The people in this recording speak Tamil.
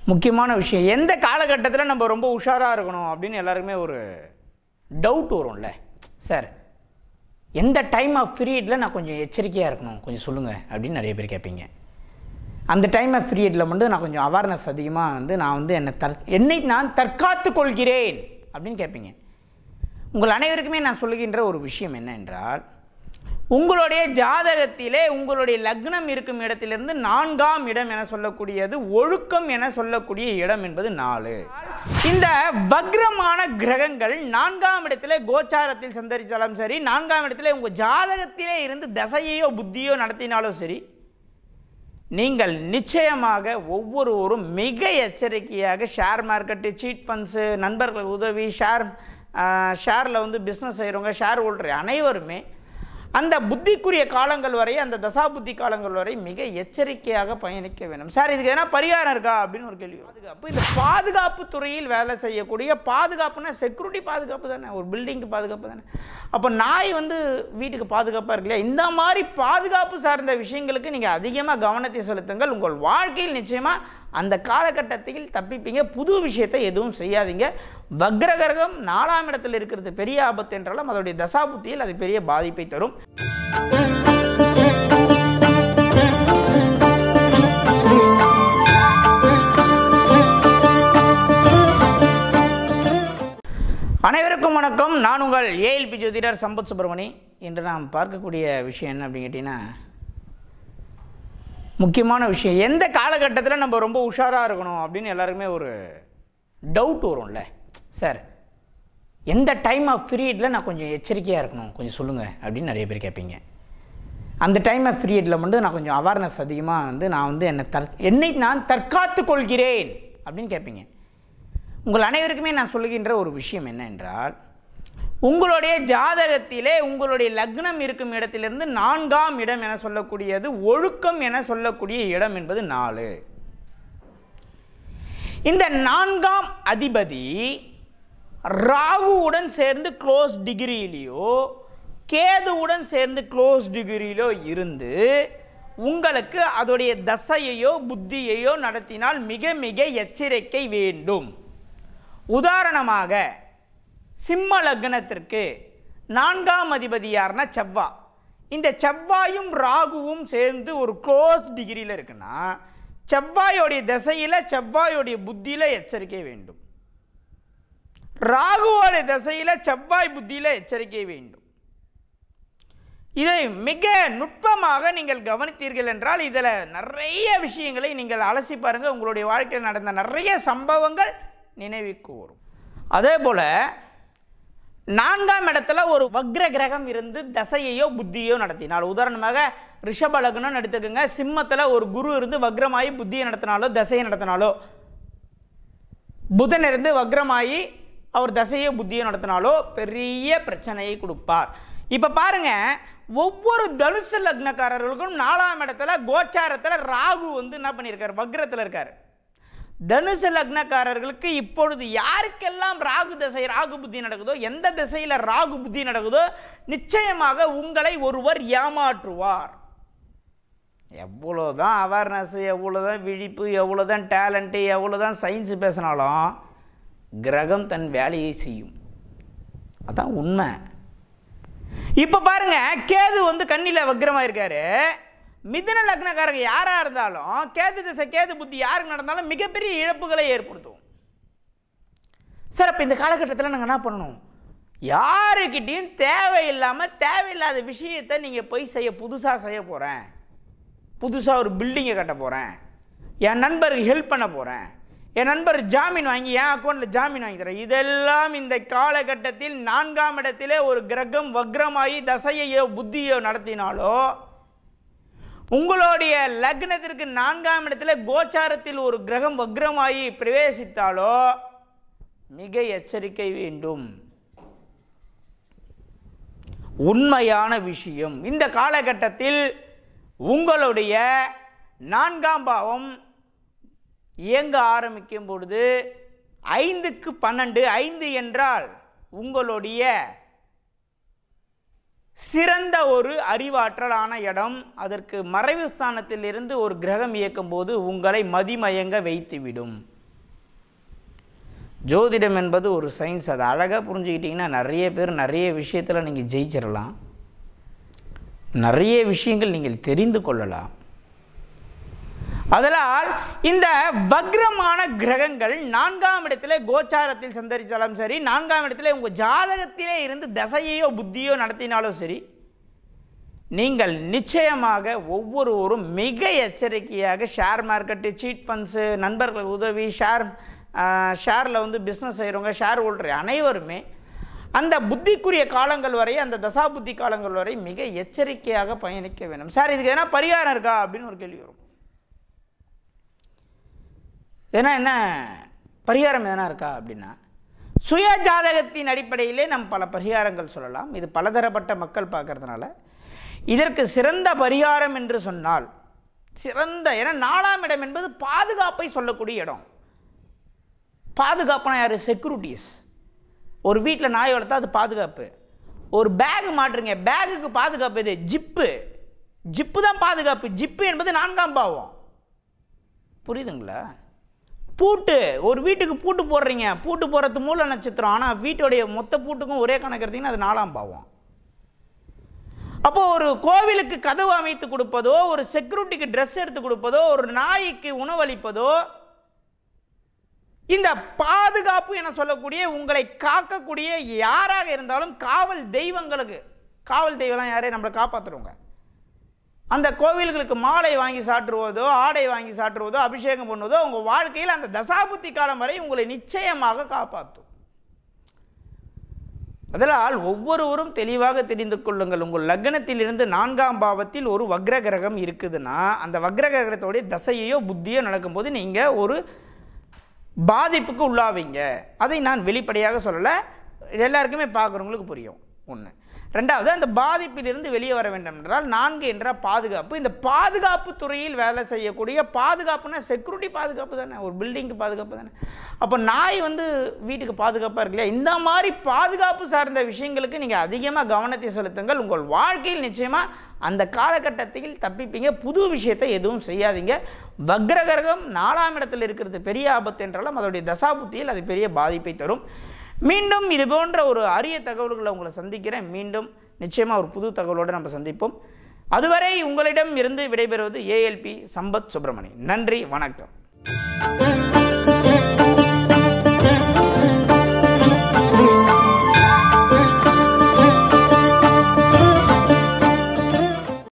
முக்கியமான விஷயம், எந்த காலகட்டத்தில் நம்ம ரொம்ப உஷாராக இருக்கணும் அப்படின்னு எல்லாருக்குமே ஒரு டவுட் வரும்ல. சார், எந்த டைம் ஆஃப் பீரியடில் நான் கொஞ்சம் எச்சரிக்கையாக இருக்கணும் கொஞ்சம் சொல்லுங்கள் அப்படின்னு நிறைய பேர் கேட்பீங்க. அந்த டைம் ஆஃப் பீரியடில் மட்டும் நான் கொஞ்சம் அவேர்னஸ் அதிகமாக நான் என்னை நான் தற்காத்து கொள்கிறேன் அப்படின்னு கேட்பீங்க. உங்கள் அனைவருக்குமே நான் சொல்லுகின்ற ஒரு விஷயம் என்ன என்றால், உங்களுடைய ஜாதகத்திலே உங்களுடைய லக்னம் இருக்கும் இடத்திலிருந்து 4ஆம் இடம் என சொல்லக்கூடியது ஒழுக்கம் என சொல்லக்கூடிய இடம் என்பது 4. இந்த வக்ரமான கிரகங்கள் 4ஆம் இடத்திலே கோச்சாரத்தில் சந்தரித்தாலும் சரி, 4ஆம் இடத்திலே உங்கள் ஜாதகத்திலே இருந்து தசையோ புத்தியோ நடத்தினாலும் சரி, நீங்கள் நிச்சயமாக ஒவ்வொருவரும் மிக எச்சரிக்கையாக ஷேர் மார்க்கெட்டு, சீட் ஃபண்ட்ஸு, நண்பர்கள் உதவி, ஷேரில் பிஸ்னஸ் செய்கிறவங்க, ஷேர் ஹோல்டர் அனைவருமே அந்த புத்திக்குரிய காலங்கள் வரை, அந்த தசா புத்தி காலங்கள் வரை மிக எச்சரிக்கையாக பயணிக்க வேண்டும். சார், இதுக்கு எதனா பரிகாரம் இருக்கா அப்படின்னு ஒரு கேள்வி. பாதுகாப்பு, இந்த பாதுகாப்பு துறையில் வேலை செய்யக்கூடிய பாதுகாப்புனா செக்யூரிட்டி பாதுகாப்பு தானே, ஒரு பில்டிங்க்கு பாதுகாப்பு தானே. அப்போ நாய் வீட்டுக்கு பாதுகாப்பாக இருக்கு இல்லையா? இந்த மாதிரி பாதுகாப்பு சார்ந்த விஷயங்களுக்கு நீங்கள் அதிகமாக கவனத்தை செலுத்துங்கள். உங்கள் வாழ்க்கையில் நிச்சயமாக அந்த காலகட்டத்தில் தப்பிப்பீங்க. புது விஷயத்தை எதுவும் செய்யாதீங்க. வக்ரகிரகம் 4ஆம் இடத்தில் இருக்கிறது பெரிய ஆபத்து என்றாலும் அதோடைய தசாபுத்தியில் அது பெரிய பாதிப்பை தரும். அனைவருக்கும் வணக்கம். நான் உங்கள் ஏஎல்பி ஜோதிடர் சம்பத் சுப்பிரமணி. இன்று நாம் பார்க்கக்கூடிய விஷயம் என்ன அப்படின்னு கேட்டிங்கன்னா, முக்கியமான விஷயம், எந்த காலகட்டத்தில் நம்ம ரொம்ப உஷாராக இருக்கணும் அப்படின்னு எல்லாருக்குமே ஒரு டவுட் வரும்ல. சார், எந்த டைம் ஆஃப் பீரியடில் நான் கொஞ்சம் எச்சரிக்கையாக இருக்கணும் கொஞ்சம் சொல்லுங்கள் அப்படின்னு நிறைய பேர் கேட்பீங்க. அந்த டைம் ஆஃப் பீரியடில் மட்டும் நான் கொஞ்சம் அவேர்னஸ் அதிகமாக என்னை நான் தற்காத்து கொள்கிறேன் அப்படின்னு கேட்பீங்க. உங்கள் அனைவருக்குமே நான் சொல்லுகின்ற ஒரு விஷயம் என்ன என்றால், உங்களுடைய ஜாதகத்திலே உங்களுடைய லக்னம் இருக்கும் இடத்திலிருந்து 4ஆம் இடம் என சொல்லக்கூடியது ஒழுக்கம் என சொல்லக்கூடிய இடம் என்பது 4. இந்த 4ஆம் அதிபதி ராகுவுடன் சேர்ந்து க்ளோஸ் டிகிரியிலையோ கேதுவுடன் சேர்ந்து க்ளோஸ் டிகிரியிலோ இருந்து உங்களுக்கு அதோடைய தசையையோ புத்தியையோ நடத்தினால் மிக மிக எச்சரிக்கை வேண்டும். உதாரணமாக, சிம்ம லக்னத்திற்கு 4ஆம் அதிபதி யாருன்னா செவ்வாய். இந்த செவ்வாயும் ராகுவும் சேர்ந்து ஒரு க்ளோஸ் டிகிரியில் இருக்குன்னா செவ்வாயோடைய திசையில் செவ்வாயோடைய புத்தியில் எச்சரிக்கை வேண்டும். ராகுவோடைய திசையில் செவ்வாய் புத்தியில் எச்சரிக்கை வேண்டும். இதை மிக நுட்பமாக நீங்கள் கவனித்தீர்கள் என்றால் இதில் நிறைய விஷயங்களை நீங்கள் அலசி பாருங்கள். உங்களுடைய வாழ்க்கையில் நடந்த நிறைய சம்பவங்கள் நினைவுக்கு வரும். அதே போல் 4ஆம் இடத்துல ஒரு வக்ர கிரகம் இருந்து தசையையோ புத்தியோ நடத்தினால், உதாரணமாக ரிஷப லக்னம் எடுத்துக்கோங்க, சிம்மத்தில் ஒரு குரு இருந்து வக்ரமாயி புத்தியை நடத்தினாலோ தசையை நடத்தினாலோ, புதன் இருந்து வக்ரமாயி அவர் தசையோ புத்தியோ நடத்தினாலோ பெரிய பிரச்சனையை கொடுப்பார். இப்போ பாருங்க, ஒவ்வொரு தனுசு லக்னக்காரர்களுக்கும் 4ஆம் இடத்துல கோச்சாரத்தில் ராகு என்ன பண்ணியிருக்கார், வக்ரத்தில் இருக்கார். தனுசு லக்னக்காரர்களுக்கு இப்பொழுது யாருக்கெல்லாம் ராகு தசை ராகு புத்தி நடக்குதோ, எந்த திசையில் ராகு புத்தி நடக்குதோ நிச்சயமாக உங்களை ஒருவர் ஏமாற்றுவார். எவ்வளோதான் அவேர்னஸ், எவ்வளோதான் விழிப்பு, எவ்வளோதான் டேலண்ட்டு, எவ்வளோதான் சயின்ஸு பேசினாலும் கிரகம் தன் வேலையை செய்யும். அதான் உண்மை. இப்போ பாருங்க, கேது கண்ணியில் வக்ரமாக இருக்காரு. மிதுன லக்னக்காரங்க யாராக இருந்தாலும் கேது திசை கேது புத்தி யாருக்கு நடந்தாலும் மிகப்பெரிய இழப்புகளை ஏற்படுத்தும். சார், அப்போ இந்த காலகட்டத்தில் நாங்கள் என்ன பண்ணணும்? யாருக்கிட்டையும் தேவையில்லாத விஷயத்தை நீங்கள் போய் புதுசாக செய்ய போகிறேன், புதுசாக ஒரு பில்டிங்கை கட்ட போகிறேன், என் நண்பருக்கு ஹெல்ப் பண்ண போகிறேன், என் நண்பர் ஜாமீன் வாங்கி என் அக்கௌண்ட்டில் ஜாமீன் வாங்கி தரேன், இதெல்லாம் இந்த காலகட்டத்தில் 4ஆம் இடத்திலே ஒரு கிரகம் வக்ரமாகி தசையையோ புத்தியோ நடத்தினாலோ, உங்களுடைய லக்னத்திற்கு 4ஆம் இடத்துல கோச்சாரத்தில் ஒரு கிரகம் வக்ரமாயி பிரவேசித்தாலோ மிக எச்சரிக்கை வேண்டும். உண்மையான விஷயம். இந்த காலகட்டத்தில் உங்களுடைய 4ஆம் பாவம் இயங்க ஆரம்பிக்கும் பொழுது 5க்கு 12, 5 என்றால் உங்களுடைய சிறந்த ஒரு அறிவாற்றலான இடம். அதற்கு மறைவு ஸ்தானத்தில் இருந்து ஒரு கிரகம் இயக்கும் போது உங்களை மதிமயங்க வைத்துவிடும். ஜோதிடம் என்பது ஒரு சயின்ஸ். அதை அழகாக புரிஞ்சுக்கிட்டிங்கன்னா நிறைய பேர் நிறைய விஷயத்தில் நீங்கள் ஜெயிச்சிடலாம், நிறைய விஷயங்கள் நீங்கள் தெரிந்து கொள்ளலாம். அதனால் இந்த வக்ரமான கிரகங்கள் 4ஆம் இடத்திலே கோச்சாரத்தில் சந்தரித்தாலும் சரி, 4ஆம் இடத்திலே உங்கள் ஜாதகத்திலே இருந்து தசையோ புத்தியோ நடத்தினாலும் சரி, நீங்கள் நிச்சயமாக ஒவ்வொருவரும் மிக எச்சரிக்கையாக ஷேர் மார்க்கெட்டு, சீட் ஃபண்ட்ஸு, நண்பர்கள் உதவி, ஷேரில் வந்து பிஸ்னஸ் செய்கிறவங்க, ஷேர் ஹோல்டர் அனைவருமே அந்த புத்திக்குரிய காலங்கள் வரை, அந்த தசா புத்தி காலங்கள் வரை மிக எச்சரிக்கையாக பயணிக்க வேண்டும். சார் இதுக்கு எதனா பரிகாரம் இருக்கா அப்படின்னு ஒரு கேள்வி வரும். ஏன்னா என்ன பரிகாரம் எதனா இருக்கா அப்படின்னா, சுய ஜாதகத்தின் அடிப்படையிலே நம்ம பல பரிகாரங்கள் சொல்லலாம். இது பலதரப்பட்ட மக்கள் பார்க்கறதுனால இதற்கு சிறந்த பரிகாரம் என்று சொன்னால் சிறந்த, ஏன்னா 4ஆம் இடம் என்பது பாதுகாப்பை சொல்லக்கூடிய இடம். பாதுகாப்புனா யார்? செக்யூரிட்டிஸ். ஒரு வீட்டில் நாய் வளர்த்தா அது பாதுகாப்பு. ஒரு பேக் மாட்டுறீங்க, பேகுக்கு பாதுகாப்பு இது ஜிப்பு தான் பாதுகாப்பு. ஜிப்பு என்பது 4ஆம் பாவம். புரியுதுங்களா? பூட்டு, ஒரு வீட்டுக்கு பூட்டு போடுறீங்க, பூட்டு போடுறது மூல நட்சத்திரம், ஆனால் வீட்டுடைய மொத்த பூட்டுக்கும் ஒரே கணக்கு எடுத்தீங்கன்னா அது 4ஆம் பாவம். அப்போது ஒரு கோவிலுக்கு கதவு அமைத்து கொடுப்பதோ, ஒரு செக்யூரிட்டிக்கு ட்ரெஸ் எடுத்து கொடுப்பதோ, ஒரு நாய்க்கு உணவளிப்பதோ, இந்த பாதுகாப்பு என சொல்லக்கூடிய உங்களை காக்கக்கூடிய யாராக இருந்தாலும் காவல் தெய்வங்களுக்கு, காவல் தெய்வம்லாம் யாரே நம்மளை காப்பாற்றுறவங்க, அந்த கோவில்களுக்கு மாலை வாங்கி சாற்றுவதோ, ஆடை வாங்கி சாற்றுவதோ, அபிஷேகம் பண்ணுவதோ உங்கள் வாழ்க்கையில் அந்த தசாபுத்தி காலம் வரை உங்களை நிச்சயமாக காப்பாற்றும். அதனால் ஒவ்வொருவரும் தெளிவாக தெரிந்து கொள்ளுங்கள். உங்கள் லக்னத்திலிருந்து 4ஆம் பாவத்தில் ஒரு வக்ர கிரகம் இருக்குதுன்னா, அந்த வக்ர கிரகத்தோடைய தசையோ புத்தியோ நடக்கும்போது நீங்கள் ஒரு பாதிப்புக்கு உள்ளாவீங்க. அதை நான் வெளிப்படையாக சொல்லலை, எல்லாருக்குமே பார்க்குறவங்களுக்கு புரியும். ஒன்று. ரெண்டாவது, அந்த பாதிப்பிலிருந்து வெளியே வர வேண்டும் என்றால் 4 என்ற பாதுகாப்பு. இந்த பாதுகாப்பு துறையில் வேலை செய்யக்கூடிய, பாதுகாப்புனா செக்யூரிட்டி பாதுகாப்பு தானே, ஒரு பில்டிங்க்கு பாதுகாப்பு தானே. அப்போ நாய் வந்து வீட்டுக்கு பாதுகாப்பாக இருக்கு இல்லையா? இந்த மாதிரி பாதுகாப்பு சார்ந்த விஷயங்களுக்கு நீங்கள் அதிகமாக கவனத்தை செலுத்துங்கள். உங்கள் வாழ்க்கையில் நிச்சயமாக அந்த காலகட்டத்தில் தப்பிப்பீங்க. புது விஷயத்தை எதுவும் செய்யாதீங்க. வக்ரகிரகம் 4ஆம் இடத்தில் இருக்கிறது பெரிய ஆபத்து என்றாலும் அதோடைய தசாபுத்தியில் அது பெரிய பாதிப்பை தரும். மீண்டும் இது போன்ற ஒரு அரிய தகவல்களை உங்களை சந்திக்கிறேன். மீண்டும் நிச்சயமாக ஒரு புது தகவலோடு நம்ம சந்திப்போம். அதுவரை உங்களிடம் இருந்து விடைபெறுவது ALP சம்பத் சுப்பிரமணியன். நன்றி, வணக்கம்.